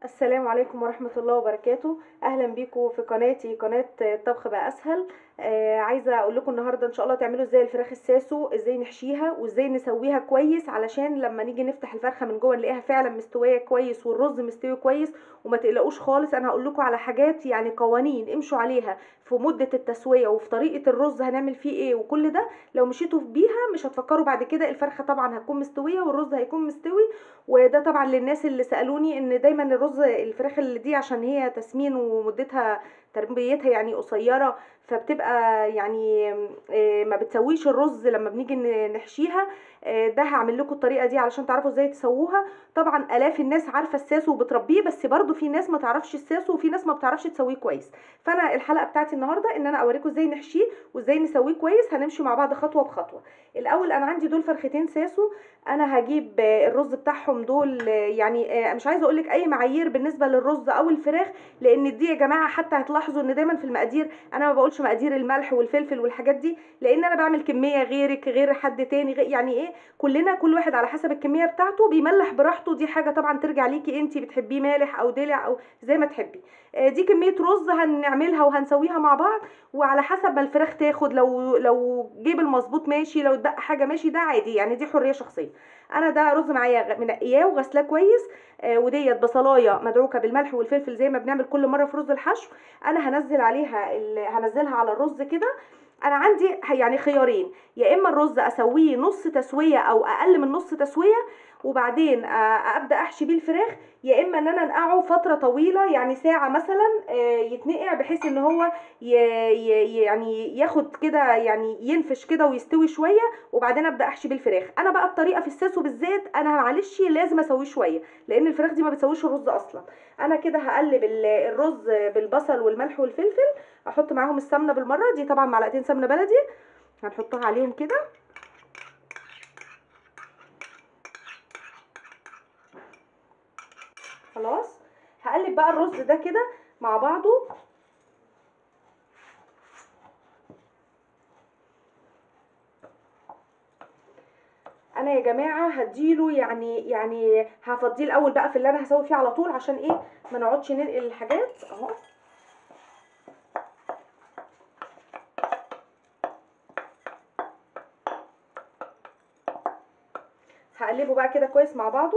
السلام عليكم ورحمة الله وبركاته. أهلا بيكم في قناتي، قناة الطبخ بقى أسهل. عايزة أقول لكم النهاردة إن شاء الله تعملوا ازاي الفراخ الساسو، ازاي نحشيها وازاي نسويها كويس علشان لما نيجي نفتح الفرخة من جوه نلاقيها فعلا مستوية كويس والرز مستوي كويس. وما تقلقوش خالص، أنا هقول لكم على حاجات يعني قوانين امشوا عليها في مدة التسوية وفي طريقة الرز هنعمل فيه ايه، وكل ده لو مشيتوا بيها مش هتفكروا بعد كده. الفرخة طبعا هتكون مستوية والرز هيكون مستوي. وده طبعا للناس اللي سالوني ان دايما الفراخ اللي دي عشان هي تسمين ومدتها تربيتها يعني قصيره، فبتبقى يعني ما بتسويش الرز لما بنيجي نحشيها. ده هعمل لكم الطريقه دي علشان تعرفوا ازاي تسووها. طبعا الاف الناس عارفه الساسو وبتربيه، بس برضو في ناس ما تعرفش الساسو وفي ناس ما بتعرفش تسويه كويس. فانا الحلقه بتاعتي النهارده ان انا اوريكم ازاي نحشيه وازاي نسويه كويس. هنمشي مع بعض خطوه بخطوه. الاول انا عندي دول فرختين ساسو. انا هجيب الرز بتاعهم دول، يعني مش عايزه اقول لك اي معايير بالنسبه للرز او الفراخ، لان دي يا جماعه حتى هتلاحظوا ان دايما في المقادير انا ما بقولش مقادير الملح والفلفل والحاجات دي، لان انا بعمل كميه غيرك غير حد تاني يعني ايه، كل واحد على حسب الكميه بتاعته بيملح براحته. دي حاجه طبعا ترجع ليكي انت بتحبيه مالح او دلع او زي ما تحبي. دي كميه رز هنعملها وهنسويها مع بعض، وعلى حسب ما الفراخ تاخد. لو جيب المظبوط ماشي، لو اتبقى حاجه ماشي، ده عادي يعني، دي حريه شخصيه. انا ده رز معايا منقياه وغسلاه كويس. وديت بصلايه مدعوكه بالملح والفلفل زي ما بنعمل كل مره في رز الحشو. انا هنزلها على الرز كده. انا عندي يعني خيارين، يا اما الرز اسويه نص تسويه او اقل من نص تسويه وبعدين ابدا احشي بيه الفراخ، يا اما ان انا انقعه فتره طويله يعني ساعه مثلا، يتنقع بحيث ان هو يعني ياخد كده يعني ينفش كده ويستوي شويه، وبعدين ابدا احشي بالفراخ. انا بقى الطريقه في الساسو بالذات انا معلش لازم اسويه شويه، لان الفراخ دي ما بتسويش الرز اصلا. انا كده هقلب الرز بالبصل والملح والفلفل، احط معاهم السمنه بالمره، دي طبعا معلقتين سمنه بلدي هنحطها عليهم كده. خلاص، هقلب بقى الرز ده كده مع بعضه. انا يا جماعه هديله يعني هفضيه الاول بقى في اللي انا هسوي فيه على طول، عشان ايه ما نقعدش ننقل الحاجات اهو. هقلبه بقى كده كويس مع بعضه.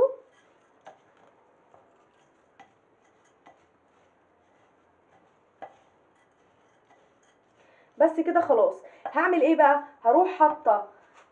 بس كده خلاص. هعمل ايه بقى؟ هروح حاطه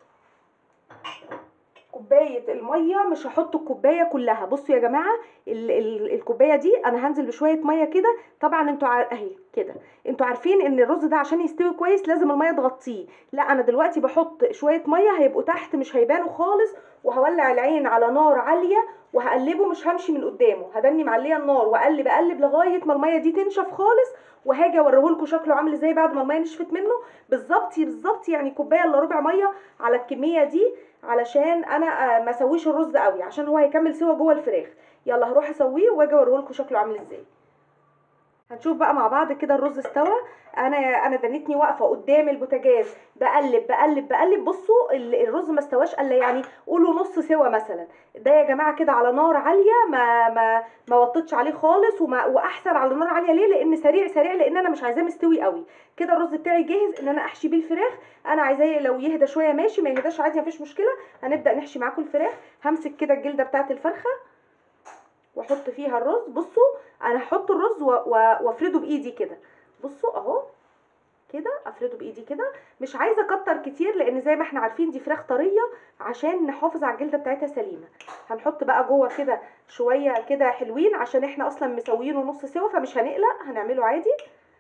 كوبايه الميه، مش هحط الكوبايه كلها. بصوا يا جماعه، الكوبايه دي انا هنزل بشويه ميه كده. طبعا انتوا اهي كده، انتوا عارفين ان الرز ده عشان يستوي كويس لازم الميه تغطيه. لا انا دلوقتي بحط شويه ميه هيبقوا تحت مش هيبانوا خالص، وهولع العين على نار عاليه وهقلبه، مش همشي من قدامه، هدني معليه النار واقلب اقلب لغايه ما الميه دي تنشف خالص. وهاجي اوريهولكوا شكله عامل ازاي بعد ما الميه نشفت منه. بالظبط بالظبط يعني كوبايه الا ربع ميه على الكميه دي، علشان انا ما اسويش الرز قوي عشان هو هيكمل سوا جوه الفراخ. يلا هروح اسويه واجي اوريهولكوا شكله عامل ازاي. هنشوف بقى مع بعض كده الرز استوى. انا دنيتني واقفه قدام البوتاجاز بقلب بقلب بقلب. بصوا الرز ما استواش الا يعني قولوا نص سوا مثلا. ده يا جماعه كده على نار عاليه، ما وطيتش عليه خالص، واحسن على نار عاليه ليه؟ لان سريع سريع، لان انا مش عايزاه مستوي قوي. كده الرز بتاعي جاهز ان انا احشي بيه الفراخ. انا عايزاه لو يهدى شويه ماشي، ما يهداش عادي مفيش مشكله. هنبدا نحشي معاكم الفراخ. همسك كده الجلده بتاعه الفرخه واحط فيها الرز. بصوا انا هحط الرز وافرده بايدي كده. بصوا اهو كده افرده بايدي كده. مش عايزه اكتر كتير لان زي ما احنا عارفين دي فراخ طريه، عشان نحافظ على الجلده بتاعتها سليمه. هنحط بقى جوه كده شويه كده حلوين، عشان احنا اصلا مسويينه نص سوا فمش هنقلق، هنعمله عادي.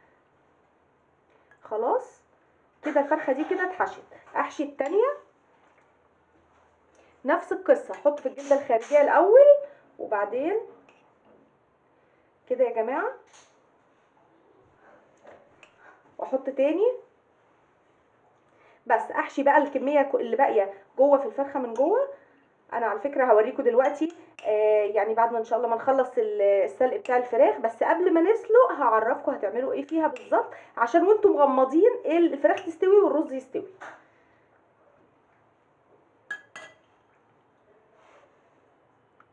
خلاص كده الفرخه دي كده اتحشت. احشي التانيه نفس القصه، احط في الجلده الخارجيه الاول وبعدين كده يا جماعه، واحط تاني. بس احشي بقى الكميه اللي باقيه جوه في الفرخه من جوه. انا على فكره هوريكم دلوقتي يعني بعد ما ان شاء الله ما نخلص السلق بتاع الفراخ، بس قبل ما نسلق هعرفكم هتعملوا ايه فيها بالظبط، عشان وانتم مغمضين الفراخ تستوي والرز يستوي.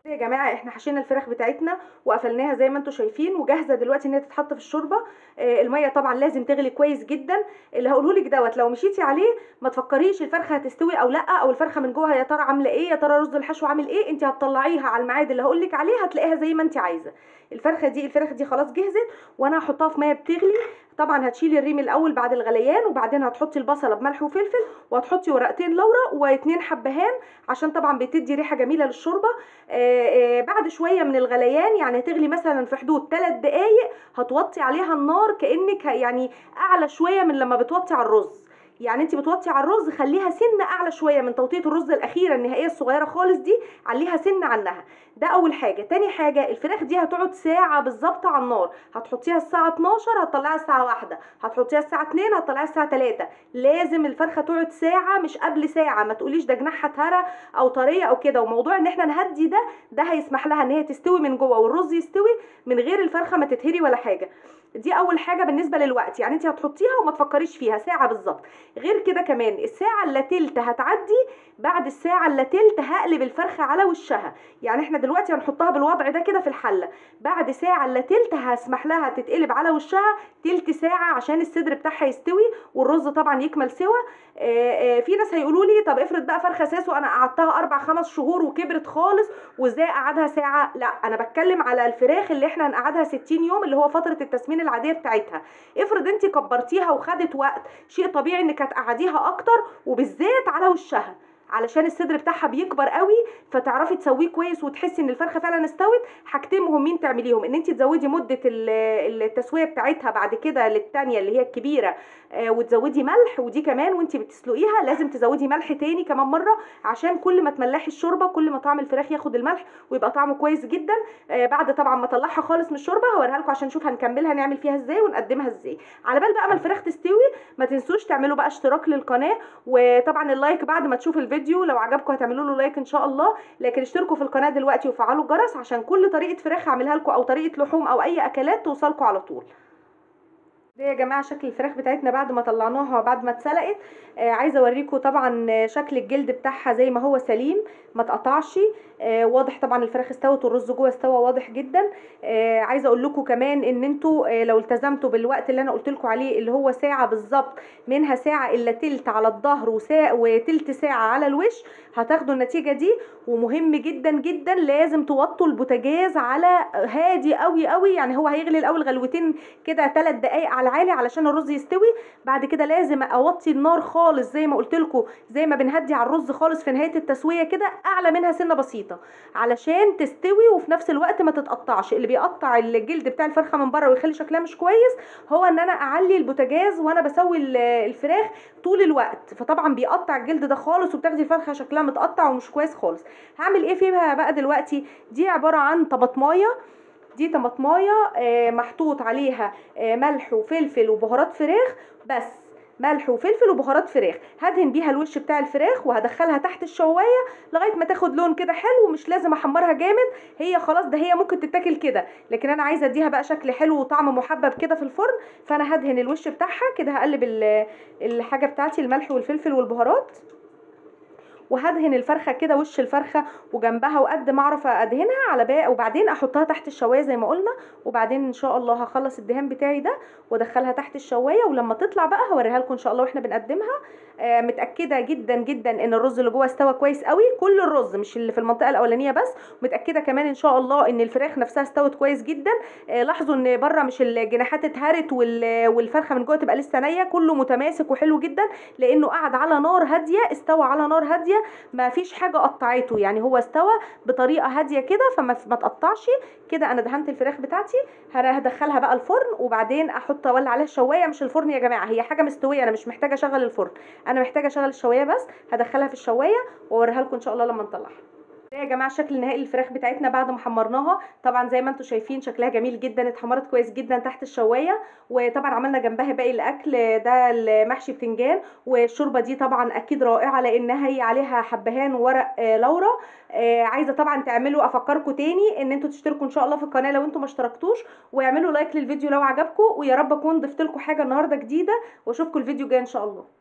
يا جماعه احنا حشينا الفراخ بتاعتنا وقفلناها زي ما انتم شايفين، وجاهزه دلوقتي ان هي تتحط في الشوربه. الميه طبعا لازم تغلي كويس جدا. اللي هقوله لك دوت لو مشيتي عليه ما تفكريش الفرخه هتستوي او لا، او الفرخه من جوه يا ترى عامله ايه، يا ترى رز الحشو عامل ايه. انت هتطلعيها على الميعاد اللي هقول لك عليه هتلاقيها زي ما انت عايزه. الفراخ دي خلاص جهزت، وانا هحطها في ميه بتغلي. طبعا هتشيلي الريم الاول بعد الغليان، وبعدين هتحطي البصله بملح وفلفل، وهتحطي ورقتين لورا واتنين حبهان عشان طبعا بتدي ريحه جميله للشوربه. بعد شويه من الغليان يعني هتغلي مثلا في حدود 3 دقايق، هتوطي عليها النار كانك يعني اعلى شويه من لما بتوطي على الرز. يعني انت بتوطي على الرز خليها سنه اعلى شويه من توطيه الرز الاخيره النهائيه الصغيره خالص دي، عليها سنه عنها. ده اول حاجه. تاني حاجه الفراخ دي هتقعد ساعه بالظبط على النار. هتحطيها الساعه 12 هتطلعيها الساعه 1، هتحطيها الساعه 2 هتطلعيها الساعه 3. لازم الفرخه تقعد ساعه مش قبل ساعه. ما تقوليش ده جناحها اتهرى او طريه او كده. وموضوع ان احنا نهدي ده هيسمح لها ان هي تستوي من جوه والرز يستوي من غير الفرخه ما تتهري ولا حاجه. دي اول حاجه بالنسبه للوقت. يعني انت هتحطيها وما تفكريش فيها ساعه بالظبط. غير كده كمان الساعه الا تلت هتعدي، بعد الساعه الا تلت هقلب الفرخه على وشها. يعني احنا دلوقتي هنحطها بالوضع ده كده في الحله، بعد ساعه الا تلت هسمح لها تتقلب على وشها تلت ساعه عشان الصدر بتاعها يستوي والرز طبعا يكمل سوا. في ناس هيقولوا لي طب افرض بقى فرخه ساسو انا قعدتها 4 5 شهور وكبرت خالص وازاي اقعدها ساعه؟ لا، انا بتكلم على الفراخ اللي احنا هنقعدها 60 يوم اللي هو فتره التسمين العاديه بتاعتها. افرض انت كبرتيها وخدت وقت، شيء طبيعي انك هتقعديها اكتر، وبالذات على وشها علشان الصدر بتاعها بيكبر قوي، فتعرفي تسويه كويس وتحسي ان الفرخه فعلا استوت. حاجتين مهمين تعمليهم، ان انت تزودي مده التسويه بتاعتها بعد كده للثانيه اللي هي الكبيره، وتزودي ملح. ودي كمان وانت بتسلقيها لازم تزودي ملح تاني كمان مره، عشان كل ما تملحي الشوربه كل ما طعم الفراخ ياخد الملح ويبقى طعمه كويس جدا. بعد طبعا ما اطلعها خالص من الشوربه هوريها لكم عشان نشوف هنكملها نعمل فيها ازاي ونقدمها ازاي. على بال بقى ما الفراخ تستوي ما تنسوش تعملوا بقى اشتراك للقناه، وطبعا اللايك بعد ما تشوفوا الفيديو لو عجبكم هتعملوا له لايك ان شاء الله. لكن اشتركوا في القناه دلوقتي وفعلوا الجرس عشان كل طريقه فراخ هعملها لكم او طريقه لحوم او اي اكلات توصلكم على طول. ده يا جماعه شكل الفراخ بتاعتنا بعد ما طلعناها بعد ما اتسلقت. عايزه اوريكم طبعا شكل الجلد بتاعها زي ما هو سليم ما اتقطعش. واضح طبعا الفراخ استوت والرز جوه استوى واضح جدا. عايزه اقول لكم كمان ان انتوا لو التزمتوا بالوقت اللي انا قلت لكم عليه اللي هو ساعه بالظبط، منها ساعه الا تلت على الظهر وتلت ساعه على الوش، هتاخدوا النتيجه دي. ومهم جدا جدا لازم توطوا البوتاجاز على هادي قوي قوي. يعني هو هيغلي الاول غلوتين كده 3 دقايق على العالي علشان الرز يستوي. بعد كده لازم اوطي النار خالص زي ما قلت لكم، زي ما بنهدي على الرز خالص في نهايه التسويه كده، اعلى منها سنه بسيطه علشان تستوي وفي نفس الوقت ما تتقطعش. اللي بيقطع الجلد بتاع الفرخه من بره ويخلي شكلها مش كويس هو ان انا اعلي البوتاجاز وانا بسوي الفراخ طول الوقت، فطبعا بيقطع الجلد ده خالص وبتاخدي الفرخه شكلها متقطع ومش كويس خالص. هعمل ايه فيها بقى دلوقتي؟ دي عباره عن طماطمايه. دي طماطمايه محطوط عليها ملح وفلفل وبهارات فراخ بس، ملح وفلفل وبهارات فراخ. هدهن بيها الوش بتاع الفراخ وهدخلها تحت الشوايه لغايه ما تاخد لون كده حلو. مش لازم احمرها جامد، هي خلاص ده هي ممكن تتاكل كده، لكن انا عايزه اديها بقى شكل حلو وطعم محبب كده في الفرن. فانا هدهن الوش بتاعها كده، هقلب الحاجه بتاعتي الملح والفلفل والبهارات، وهدهن الفرخه كده وش الفرخه وجنبها وقد ما اعرف ادهنها على باقي، وبعدين احطها تحت الشوايه زي ما قلنا. وبعدين ان شاء الله هخلص الدهان بتاعي ده وادخلها تحت الشوايه، ولما تطلع بقى هوريها لكم ان شاء الله واحنا بنقدمها. متاكده جدا جدا ان الرز اللي جوه استوى كويس قوي، كل الرز مش اللي في المنطقه الاولانيه بس. متاكده كمان ان شاء الله ان الفراخ نفسها استوت كويس جدا. لاحظوا ان بره مش الجناحات اتهرت والفرخه من جوه تبقى لسه نيه، كله متماسك وحلو جدا لانه قعد على نار هاديه، استوى على نار هاديه ما فيش حاجه قطعته. يعني هو استوى بطريقه هاديه كده فما تقطعش كده. انا دهنت الفراخ بتاعتي هدخلها بقى الفرن وبعدين احط اولع عليها الشوايه. مش الفرن يا جماعه، هي حاجه مستويه انا مش محتاجه اشغل الفرن، انا محتاجه اشغل الشوايه بس. هدخلها في الشوايه واوريها لكم ان شاء الله لما نطلعها. ده يا جماعه شكل النهائي للفراخ بتاعتنا بعد ما حمرناها. طبعا زي ما انتم شايفين شكلها جميل جدا، اتحمرت كويس جدا تحت الشوايه. وطبعا عملنا جنبها باقي الاكل ده المحشي بتنجان، والشوربه دي طبعا اكيد رائعه لانها هي عليها حبهان وورق لورا. عايزه طبعا تعملوا، افكركم تاني ان انتوا تشتركوا ان شاء الله في القناه لو انتم ما اشتركتوش، ويعملوا لايك للفيديو لو عجبكم. ويا رب اكون ضفت لكم حاجه النهارده جديده، واشوفكم الفيديو الجاي ان شاء الله.